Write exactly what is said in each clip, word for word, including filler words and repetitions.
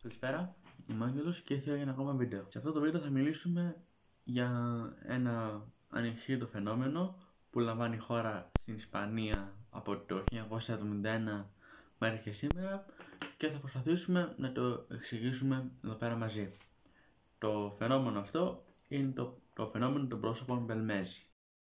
Καλησπέρα, είμαι ο Άγγελος και ήρθα για ένα ακόμα βίντεο. Σε αυτό το βίντεο θα μιλήσουμε για ένα ανεξήγητο φαινόμενο που λαμβάνει η χώρα στην Ισπανία από το χίλια εννιακόσια εβδομήντα ένα μέχρι και σήμερα και θα προσπαθήσουμε να το εξηγήσουμε εδώ πέρα μαζί. Το φαινόμενο αυτό είναι το, το φαινόμενο των πρόσωπων Μπελμέζη.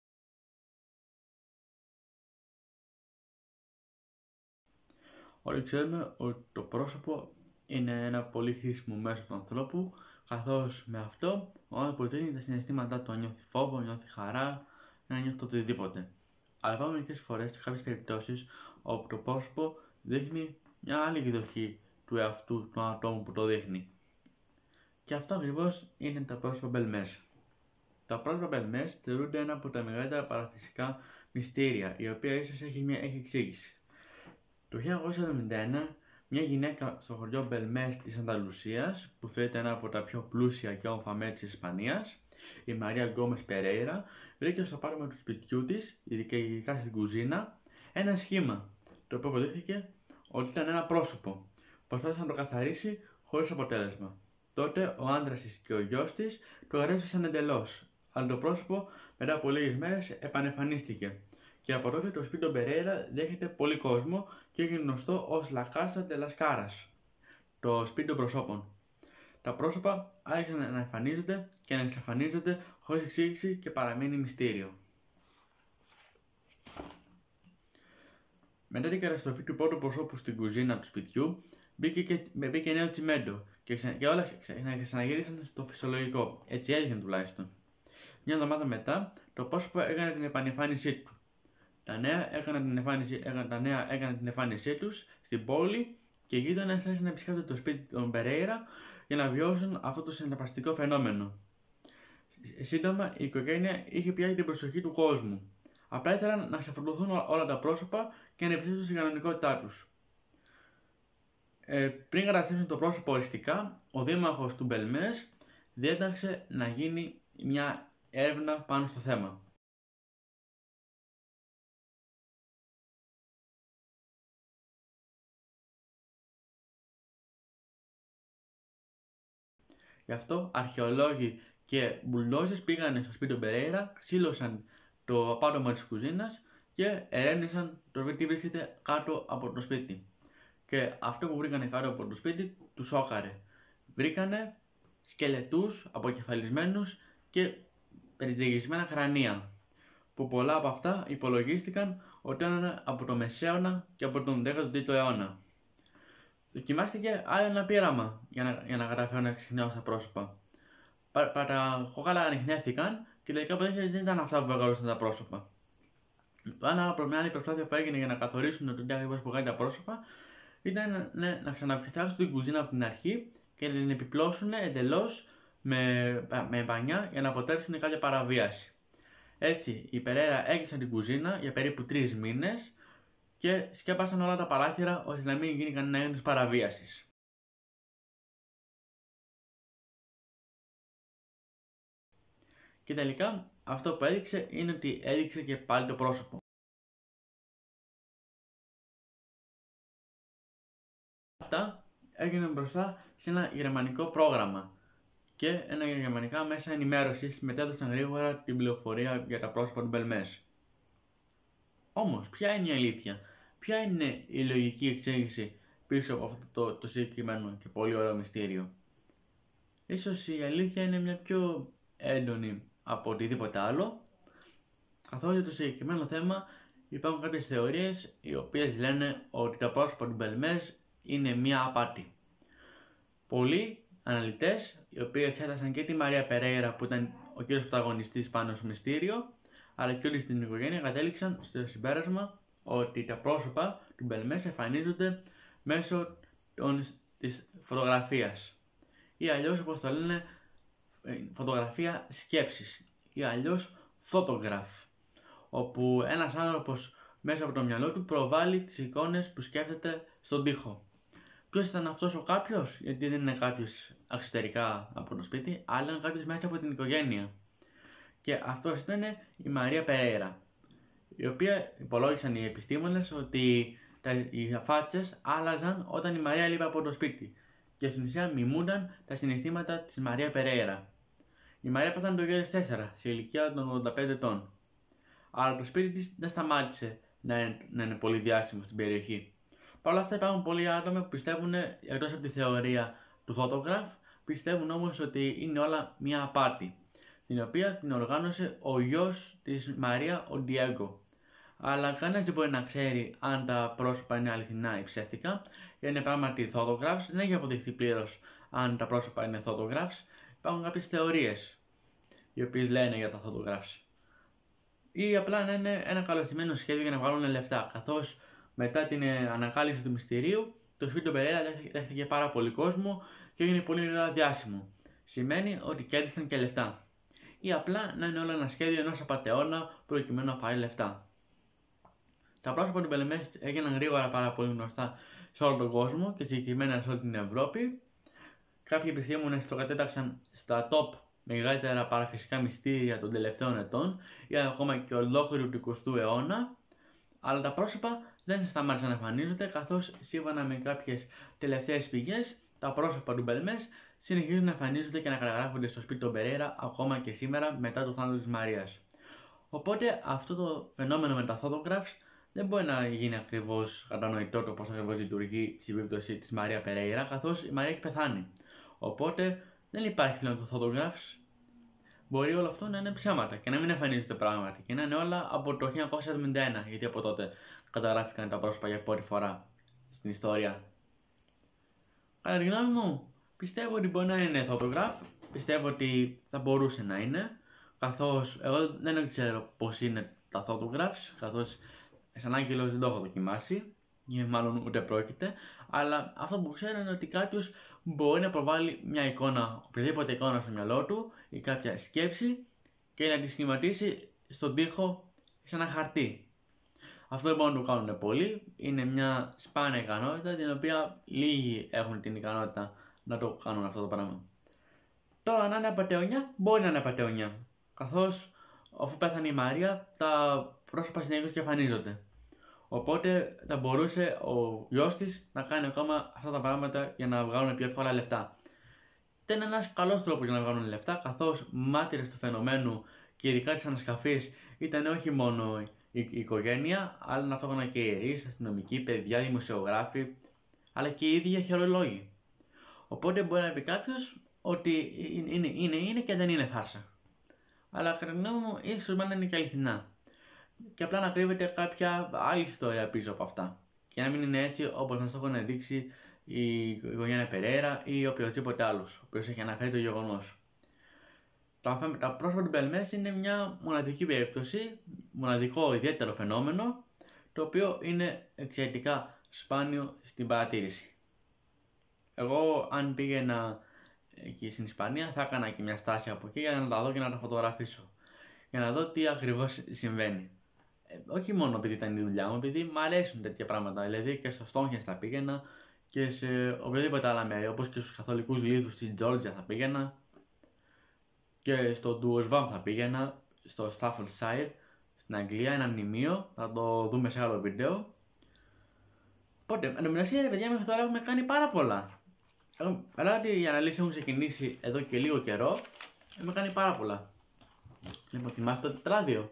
Όλοι ξέρουμε ότι το πρόσωπο είναι ένα πολύ χρήσιμο μέσο του ανθρώπου, καθώς με αυτό ο άνθρωπος δείχνει τα συναισθήματά του, αν νιώθει φόβο, νιώθει χαρά, να νιώθει οτιδήποτε. Αλλά υπάρχουν μερικές φορές και κάποιες περιπτώσεις όπου το πρόσωπο δείχνει μια άλλη εκδοχή του εαυτού του ατόμου που το δείχνει. Και αυτό ακριβώς είναι τα πρόσωπα Μπελμέζ. Τα πρόσωπα Μπελμέζ θεωρούνται ένα από τα μεγαλύτερα παραφυσικά μυστήρια, η οποία ίσως έχει μια έχει εξήγηση. Το χίλια εννιακόσια εβδομήντα ένα, μια γυναίκα στο χωριό Μπελμέζ της Ανταλουσίας, που θεωρείται ένα από τα πιο πλούσια και όμορφα μέρη της Ισπανίας, η Μαρία Γκόμες Περέιρα, βρήκε στο πάρκο του σπιτιού της, ειδικά στην κουζίνα, ένα σχήμα, το οποίο αποδείχθηκε ότι ήταν ένα πρόσωπο. Προσπάθησε να το καθαρίσει χωρίς αποτέλεσμα. Τότε ο άντρας της και ο γιος της το κατέστρεψαν εντελώς, αλλά το πρόσωπο μετά από λίγες μέρες επανεμφανίστηκε. Και από τότε το σπίτι των Περέιρα δέχεται πολύ κόσμο και έγινε γνωστό ως La Casa de las Caras, το σπίτι των προσώπων. Τα πρόσωπα άρχισαν να εμφανίζονται και να εξαφανίζονται χωρίς εξήγηση και παραμένει μυστήριο. Μετά την καταστροφή του πρώτου προσώπου στην κουζίνα του σπιτιού, μπήκε, και, μπήκε νέο τσιμέντο και, ξα, και όλα ξα, ξαναγύρισαν στο φυσιολογικό. Έτσι έδειχνε τουλάχιστον. Μια εβδομάδα μετά, το πρόσωπο έκανε την επανεμφάνισή του. Τα νέα έκαναν την εμφάνιση, έκαναν, τα νέα έκαναν την εμφάνισή τους στην πόλη και οι γείτονες άρχισαν να επισκέπτονται το σπίτι των Περέιρα για να βιώσουν αυτό το συναρπαστικό φαινόμενο. Σύντομα, η οικογένεια είχε πιάσει την προσοχή του κόσμου. Απλά ήθελαν να ξεφορτωθούν όλα τα πρόσωπα και να επιστρέψουν στην κανονικότητά τους. Ε, πριν καταστρέψουν το πρόσωπο οριστικά, ο δήμαρχος του Μπελμέζ διέταξε να γίνει μια έρευνα πάνω στο θέμα. Γι' αυτό αρχαιολόγοι και μπουλντόζες πήγανε στο σπίτι των Περέιρα, ξύλωσαν το απάτωμα της κουζίνας και ερεύνησαν το τι βρίσκεται κάτω από το σπίτι. Και αυτό που βρήκανε κάτω από το σπίτι τους σόκαρε. Βρήκανε σκελετούς αποκεφαλισμένους και περιτριγισμένα κρανία, που πολλά από αυτά υπολογίστηκαν ότι ήταν από το Μεσαίωνα και από τον δέκατο τρίτο αιώνα. Δοκιμάστηκε άλλο ένα πείραμα για να, για να καταφέρουν να εξηχνιάσουν τα πρόσωπα. Πα, πα, τα κόκαλα ανιχνεύτηκαν και τελικά αποδείχθηκε ότι δεν ήταν αυτά που βαγαρούσαν τα πρόσωπα. Ένα μια άλλη προσπάθεια που έγινε για να καθορίσουν το τι ακριβώς που κάνει τα πρόσωπα ήταν ναι, να ξαναφυτάξουν την κουζίνα από την αρχή και να την επιπλώσουν εντελώς με, με μπανιά για να αποτρέψουν κάποια παραβίαση. Έτσι, οι Περέιρα έκλεισαν την κουζίνα για περίπου τρεις μήνες και σκέπασαν όλα τα παράθυρα ώστε να μην γίνει κανένα είδος παραβίασης. Και τελικά αυτό που έδειξε είναι ότι έδειξε και πάλι το πρόσωπο. Αυτά έγιναν μπροστά σε ένα γερμανικό πρόγραμμα και ένα γερμανικά μέσα ενημέρωσης μετέδωσαν γρήγορα την πληροφορία για τα πρόσωπα του Μπελμέζ. Όμως, ποια είναι η αλήθεια, ποια είναι η λογική εξήγηση πίσω από αυτό το, το συγκεκριμένο και πολύ ωραίο μυστήριο? Ίσως η αλήθεια είναι μια πιο έντονη από οτιδήποτε άλλο, καθώς για το συγκεκριμένο θέμα υπάρχουν κάποιες θεωρίες οι οποίες λένε ότι τα πρόσωπα του Μπελμέζ είναι μια απάτη. Πολλοί αναλυτές, οι οποίοι εξέτασαν και τη Μαρία Περέιρα που ήταν ο κύριος πρωταγωνιστής πάνω στο μυστήριο, αλλά και όλη στην οικογένεια, κατέληξαν στο συμπέρασμα ότι τα πρόσωπα του Μπελμέζ εμφανίζονται μέσω των, της φωτογραφίας ή αλλιώς, όπως το λένε, φωτογραφία σκέψης ή αλλιώς photograph, όπου ένας άνθρωπος μέσα από το μυαλό του προβάλλει τις εικόνες που σκέφτεται στον τοίχο. Ποιος ήταν αυτός ο κάποιος? Γιατί δεν είναι κάποιος εξωτερικά από το σπίτι, αλλά είναι κάποιος μέσα από την οικογένεια. Και αυτός ήταν η Μαρία Περέιρα, η οποία υπολόγισαν οι επιστήμονες ότι τα, οι φάτσες άλλαζαν όταν η Μαρία λείπει από το σπίτι. Και και στην ουσία μιμούνταν τα συναισθήματα της Μαρία Περέιρα. Η Μαρία πέθανε το δύο χιλιάδες τέσσερα, σε ηλικία των ογδόντα πέντε ετών. Αλλά το σπίτι της δεν σταμάτησε να είναι, να είναι πολύ διάσημο στην περιοχή. Παρ' όλα αυτά υπάρχουν πολλοί άτομα που πιστεύουν, εκτός από τη θεωρία του Photograph, πιστεύουν όμως ότι είναι όλα μια απάτη, την οποία την οργάνωσε ο γιος της Μαρία, ο Ντιέγκο. Αλλά κανένας δεν μπορεί να ξέρει αν τα πρόσωπα είναι αληθινά ή ψεύτικα, ή είναι πράγματι photographs. Δεν έχει αποδειχθεί πλήρως αν τα πρόσωπα είναι photographs. Υπάρχουν κάποιες θεωρίες οι οποίες λένε για τα photographs. Ή απλά να είναι ένα καλωστημένο σχέδιο για να βγάλουν λεφτά. Καθώς μετά την ανακάλυψη του μυστηρίου, το σπίτι του Περέιρα δέχτηκε πάρα πολύ κόσμο και έγινε πολύ γρήγορα διάσημο. Σημαίνει ότι κέρδισαν και λεφτά. Ή απλά να είναι όλο ένα σχέδιο ενός απατεώνα προκειμένου να πάρει λεφτά. Τα πρόσωπα του Μπελεμές έγιναν γρήγορα πάρα πολύ γνωστά σε όλο τον κόσμο και συγκεκριμένα σε όλη την Ευρώπη. Κάποιοι επιστήμονες το κατέταξαν στα top μεγαλύτερα παραφυσικά μυστήρια των τελευταίων ετών ή ακόμα και ολόκληρου του εικοστού αιώνα. Αλλά τα πρόσωπα δεν σταμάτησαν να εμφανίζονται, καθώς σύμφωνα με κάποιες τελευταίες πηγές, τα πρόσωπα του Μπελεμές συνεχίζουν να εμφανίζονται και να καταγράφονται στο σπίτι του Περέιρα ακόμα και σήμερα μετά το θάνατο της Μαρίας. Οπότε αυτό το φαινόμενο με τα photographs δεν μπορεί να γίνει ακριβώς κατανοητό το πώς ακριβώς λειτουργεί στην περίπτωση της Μαρία Περέιρα, καθώς η Μαρία έχει πεθάνει. Οπότε δεν υπάρχει πλέον το photographs. Μπορεί όλο αυτό να είναι ψέματα και να μην εμφανίζεται πράγματι και να είναι όλα από το χίλια εννιακόσια εβδομήντα ένα, γιατί από τότε καταγράφηκαν τα πρόσωπα για πρώτη φορά στην ιστορία. Κατά τη γνώμη μου, πιστεύω ότι μπορεί να είναι photograph, πιστεύω ότι θα μπορούσε να είναι, καθώς εγώ δεν ξέρω πώς είναι τα photographs, καθώς σαν άγγελος δεν το έχω δοκιμάσει, ή μάλλον ούτε πρόκειται, αλλά αυτό που ξέρω είναι ότι κάποιος μπορεί να προβάλλει μια εικόνα, οποιαδήποτε εικόνα στο μυαλό του ή κάποια σκέψη και να τη σχηματίσει στον τοίχο σε ένα χαρτί. Αυτό δεν μπορούν να το κάνουν πολλοί, είναι μια σπάνια ικανότητα την οποία λίγοι έχουν την ικανότητα να το κάνουν αυτό το πράγμα. Τώρα να είναι απατεωνιά, μπορεί να είναι απατεωνιά, καθώς αφού πέθανε η Μαρία τα πρόσωπα συνέχεια και εμφανίζονται. Οπότε θα μπορούσε ο γιος της να κάνει ακόμα αυτά τα πράγματα για να βγάλουν πιο εύκολα λεφτά. Δεν είναι ένας καλός τρόπος για να βγάλουν λεφτά, καθώς μάρτυρες του φαινομένου και ειδικά της ανασκαφής ήταν όχι μόνο η, η οικογένεια, αλλά ταυτόχρονα και ιερείς, αστυνομικοί, παιδιά, δημοσιογράφοι, αλλά και οι ίδιοι αρχαιολόγοι. Οπότε μπορεί να πει κάποιος ότι είναι, είναι, είναι και δεν είναι φάρσα. Αλλά κατά τη γνώμη μου, ίσως να είναι και αληθινά. Και απλά να κρύβεται κάποια άλλη ιστορία πίσω από αυτά. Και να μην είναι έτσι όπως μας το έχουν δείξει η οικογένεια Περέιρα ή οποιοδήποτε άλλος, ο οποίος έχει αναφέρει το γεγονός. Τα, τα πρόσωπα του Μπελεμές είναι μια μοναδική περίπτωση, μοναδικό ιδιαίτερο φαινόμενο, το οποίο είναι εξαιρετικά σπάνιο στην παρατήρηση. Εγώ, αν πήγαινα εκεί στην Ισπανία, θα έκανα και μια στάση από εκεί για να τα δω και να τα φωτογραφίσω. Για να δω τι ακριβώς συμβαίνει. Ε, όχι μόνο επειδή ήταν η δουλειά μου, επειδή μου αρέσουν τέτοια πράγματα. Δηλαδή και στο Stonehenge θα πήγαινα και σε οποιοδήποτε άλλα μέρη, όπως και στους καθολικούς λίθους της Georgia θα πήγαινα και στο Duosvam θα πήγαινα, στο Staffordshire στην Αγγλία, ένα μνημείο, θα το δούμε σε άλλο βίντεο. Οπότε, εν τω μεταξύ, ρε παιδιά, μέχρι τώρα έχουμε κάνει πάρα πολλά. Αλλά ότι οι αναλύσεις έχουν ξεκινήσει εδώ και λίγο καιρό, έχουμε κάνει πάρα πολλά. Λοιπόν, θυμάστε το τετράδιο.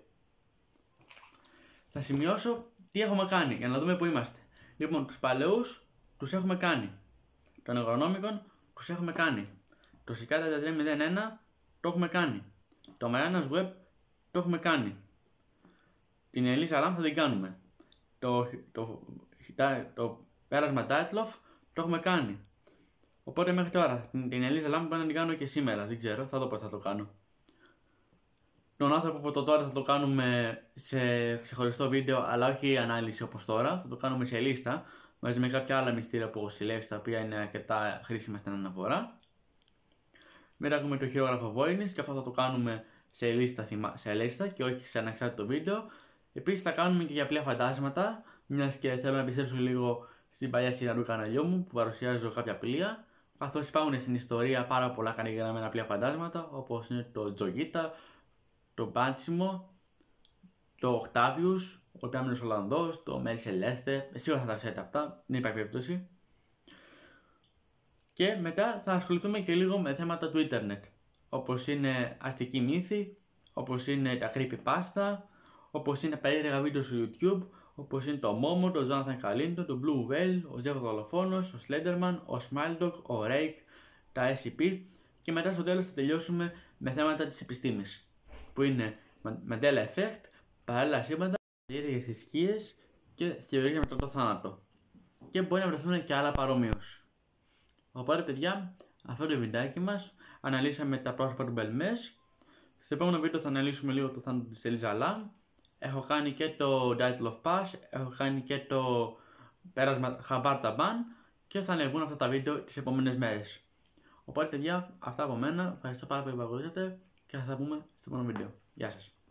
Θα σημειώσω τι έχουμε κάνει για να δούμε που είμαστε. Λοιπόν, τους παλαιούς τους έχουμε κάνει. Των Αγρονόμικων τους έχουμε κάνει. Το Σικάτα τριάντα τρία μηδέν ένα το έχουμε κάνει. Το Mariana's Web το έχουμε κάνει. Την Ελίζα Λάμ θα την κάνουμε. Το, το, το, το πέρασμα Τάιτλοφ το έχουμε κάνει. Οπότε μέχρι τώρα την Ελίζα Λάμ μπορεί να την κάνω και σήμερα. Δεν ξέρω, θα δω πώς θα το κάνω. Τον άνθρωπο από το τώρα θα το κάνουμε σε ξεχωριστό βίντεο, αλλά όχι ανάλυση όπως τώρα. Θα το κάνουμε σε λίστα μαζί με κάποια άλλα μυστήρια που έχω συλλέξει, τα οποία είναι αρκετά χρήσιμα στην αναφορά. Μετά έχουμε το χειρόγραφο Voynich και αυτό θα το κάνουμε σε λίστα, σε λίστα και όχι σε ανεξάρτητο βίντεο. Επίσης θα κάνουμε και για πλοία φαντάσματα, μιας και θέλω να πιστέψω λίγο στην παλιά σειρά του καναλιού μου που παρουσιάζω κάποια πλοία. Καθώς υπάρχουν στην ιστορία πάρα πολλά κανηγραμμένα πλοία φαντάσματα, όπως είναι το Τζογίτα, το Μπάντσιμο, το Octavius, ο Πιάμενος Ολλανδός, το Μέλ Σελέστε. Σίγουρα θα τα ξέρετε αυτά, δεν υπάρχει περίπτωση. Και μετά θα ασχοληθούμε και λίγο με θέματα του ίντερνετ, όπως είναι αστική μύθη, όπως είναι τα creepypasta, όπως είναι περίεργα βίντεο στο YouTube, όπως είναι το Momo, το Jonathan Kalindo, το Blue Whale, ο Jeff Δολοφόνος, ο Slenderman, ο Smiledog, ο Rake, τα ες σι πι και μετά στο τέλος θα τελειώσουμε με θέματα της επιστήμης, που είναι Mandela Effect, παράλληλα σύμπαντα, περίεργες ισχύες και θεωρίες μετά το θάνατο. Και μπορεί να βρεθούν και άλλα παρομοίως. Οπότε παιδιά, αυτό το βιντεάκι μας αναλύσαμε τα πρόσωπα του Belmez. Στο επόμενο βίντεο θα αναλύσουμε λίγο το θάνατο της Elisa Lam. Έχω κάνει και το Title of Pass, έχω κάνει και το πέρασμα Khabar Taban και θα ανεβούν αυτά τα βίντεο τις επόμενες μέρες. Οπότε παιδιά, αυτά από μένα. Ευχαριστώ πάρα πολύ που παρακολουθήσατε και θα τα πούμε στο επόμενο βίντεο. Γεια σας.